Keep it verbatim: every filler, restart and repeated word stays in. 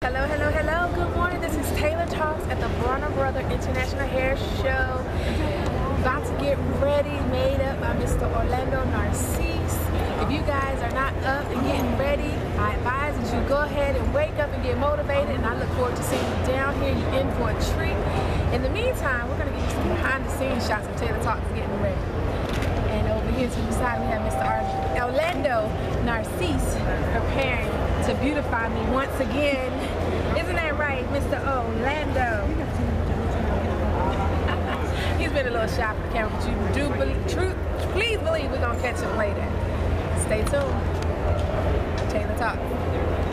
Hello, hello, hello. Good morning. This is Taylor Talks at the Bronner Brother International Hair Show. About to get ready, made up by Mister Orlando Narcisse. If you guys are not up and getting ready, I advise that you go ahead and wake up and get motivated, and I look forward to seeing you down here. You're in for a treat. In the meantime, we're going to get you some behind the scenes shots of Taylor Talks getting ready. And over here to the side, we have Mister Orlando Narcisse preparing to beautify me once again. Isn't that right, Mister Orlando? He's been a little shy for the camera, but you do believe, truth, please believe we're gonna catch him later. Stay tuned. Taylor Talk.